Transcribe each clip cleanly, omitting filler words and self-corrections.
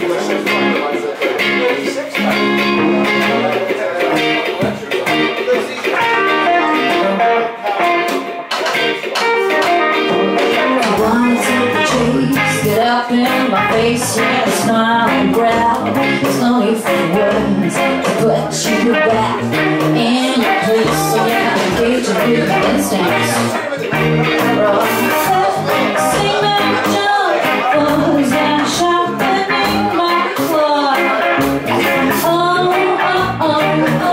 Get up in my face, yeah, smile and growl. There's no need for words to put you back in your place. So yeah, engage in your instincts. Sing that jump, was and sharpening my claw. Oh, oh, oh, oh.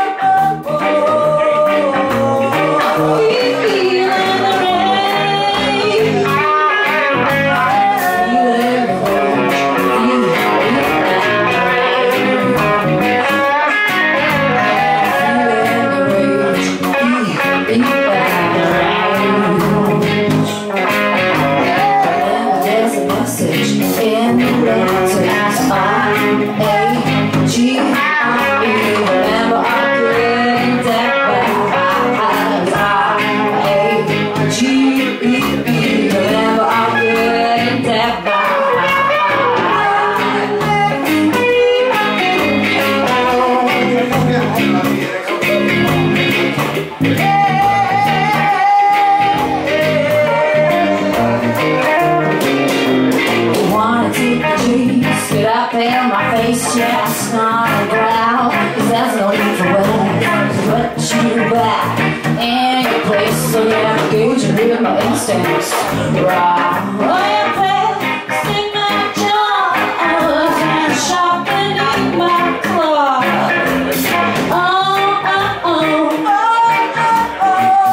Get up in my face, yeah, snarl and growl. 'Cause there's no need for words to put you back in your place. So yeah, engage and read my instincts. Right. Oh, yeah, babe, sing my jaws and sharpening my claws. Oh, oh, oh, oh, oh,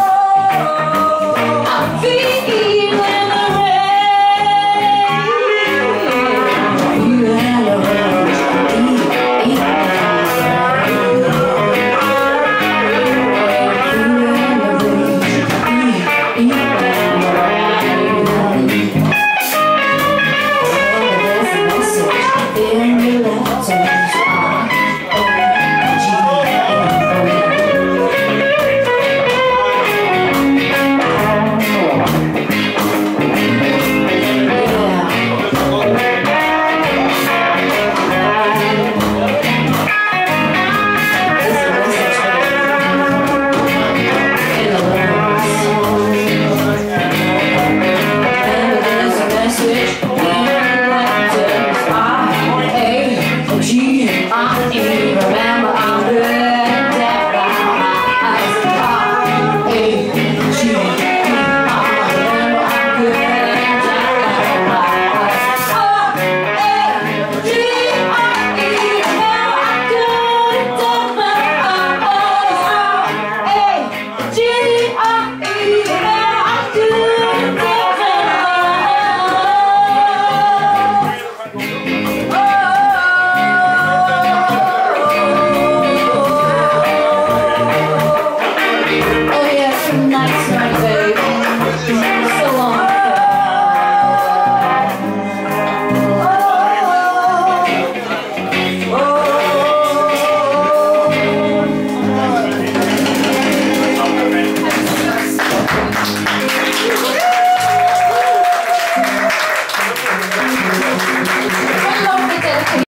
oh. I'm feeling the rain. Nice,